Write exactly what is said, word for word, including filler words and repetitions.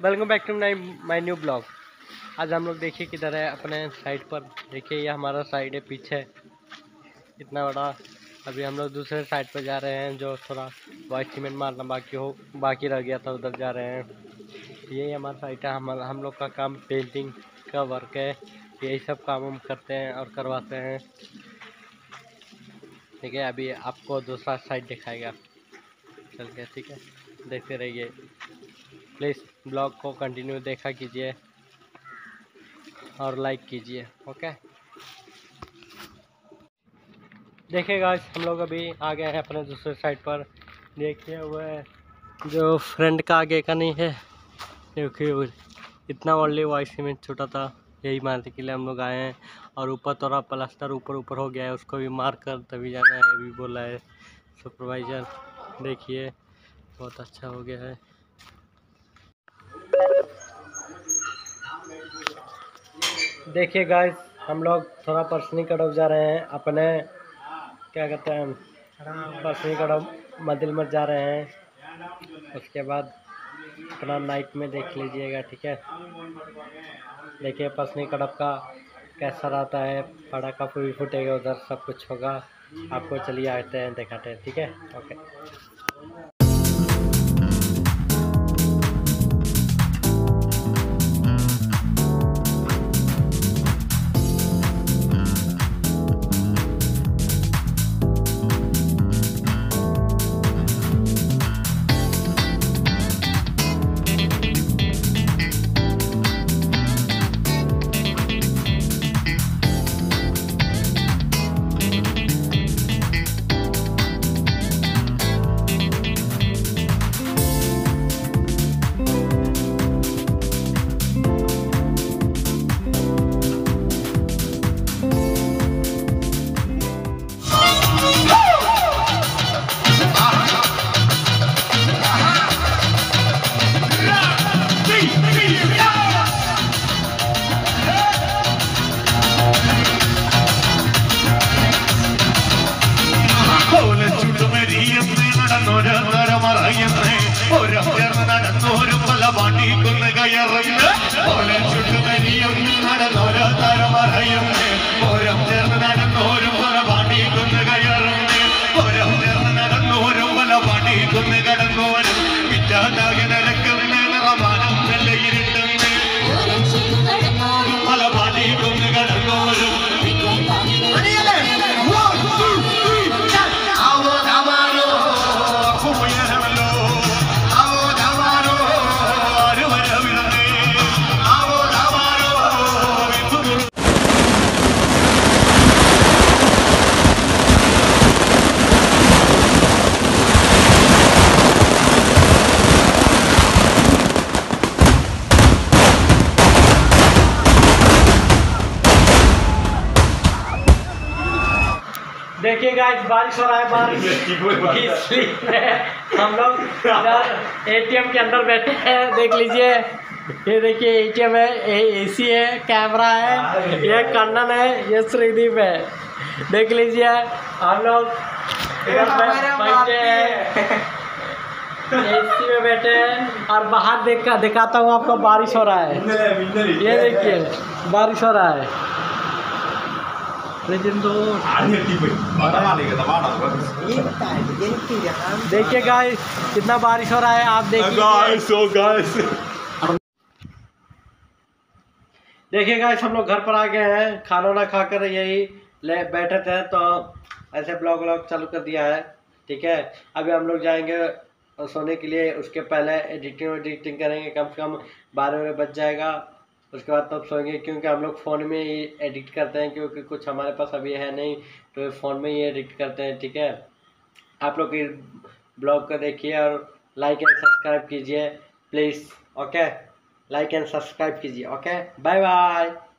Welcome back to my my new blog. आज हम लोग देखिए किधर है, अपने साइड पर। देखिए ये हमारा साइड है पीछे, इतना बड़ा। अभी हम लोग दूसरे साइड पर जा रहे हैं, जो थोड़ा वाइट सीमेंट मारना बाकी हो बाकी रह गया था, उधर जा रहे हैं। यही हमारा साइड है। हम हम लोग का काम पेंटिंग का वर्क है, यही सब काम हम करते हैं और करवाते हैं। ठीक है, अभी आपको दूसरा साइड दिखाएगा चल के, ठीक है, देखते रहिए। प्लीज़ ब्लॉग को कंटिन्यू देखा कीजिए और लाइक कीजिए। ओके, देखिए गाइस, हम लोग अभी आ गए हैं अपने दूसरे साइड पर। देखिए वह जो फ्रंट का आगे का नहीं है, देखिए इतना ओनली वाइट सीमेंट छोटा था, यही मारने के लिए हम लोग आए हैं। और ऊपर थोड़ा प्लास्टर ऊपर ऊपर हो गया है, उसको भी मार कर तभी जाना है, अभी बोला है सुपरवाइज़र। देखिए बहुत अच्छा हो गया है। देखिए गाइस, हम लोग थोड़ा परसनी कड़व जा रहे हैं, अपने क्या कहते हैं, परसनी कड़व मंदिर में जा रहे हैं। उसके बाद अपना नाइट में देख लीजिएगा, ठीक है। देखिए परसनी कड़व का कैसा रहता है, पटाखा भी फूटेगा, उधर सब कुछ होगा। आपको चलिए आते हैं, दिखाते हैं, ठीक है। ओके, നടന്നോരും പല പാണ്ടി കൊന്ന് കയറുന്നു, ഓലം ചുട്ടുമരിയൊന്ന് നടന്നോരോ തരമറയുന്നു, ഓരം ചേർന്ന് നടന്നോരും പല പാണ്ടി കൊന്ന് കയറുന്നു, ഓരം ചേർന്ന് നടന്നോരും പല പാണ്ടി കൊന്ന് കടന്നോരും വിറ്റാതാകെ നടക്കുന്ന നിറമാനം വെള്ളയിരുട്ടുന്നു, പല പാണ്ടി കൊന്ന് കടന്നോരും देखिए गाइस, बारिश हो रहा है, बारिश इसलिए हम लोग इधर एटीएम के अंदर बैठे हैं। देख लीजिए, ये देखिए एटीएम है, ये एसी है, कैमरा है, ये कन्नन है, ये श्रीदीप है। देख लीजिए, हम लोग इधर बैठे हैं, एसी में बैठे हैं, और बाहर देख कर दिखाता हूँ आपको, बारिश हो रहा है। ये देखिए बारिश हो रहा है। देखिए गाइस, कितना बारिश हो रहा है, आप देखिए। देखिए गाइस, हम लोग घर पर आ गए हैं, खाना वाना खाकर यही ले बैठे थे, तो ऐसे ब्लॉग व्लॉग चालू कर दिया है, ठीक है। अभी हम लोग जाएंगे सोने के लिए, उसके पहले एडिटिंग एडिटिंग करेंगे, कम से कम बारह बजे बज जाएगा। उसके बाद तब सोएंगे, क्योंकि हम लोग फ़ोन में ही एडिट करते हैं, क्योंकि कुछ हमारे पास अभी है नहीं, तो फ़ोन में ही एडिट करते हैं, ठीक है। आप लोग इस ब्लॉग को देखिए और लाइक एंड सब्सक्राइब कीजिए please. Okay, like and subscribe कीजिए। Okay, bye bye.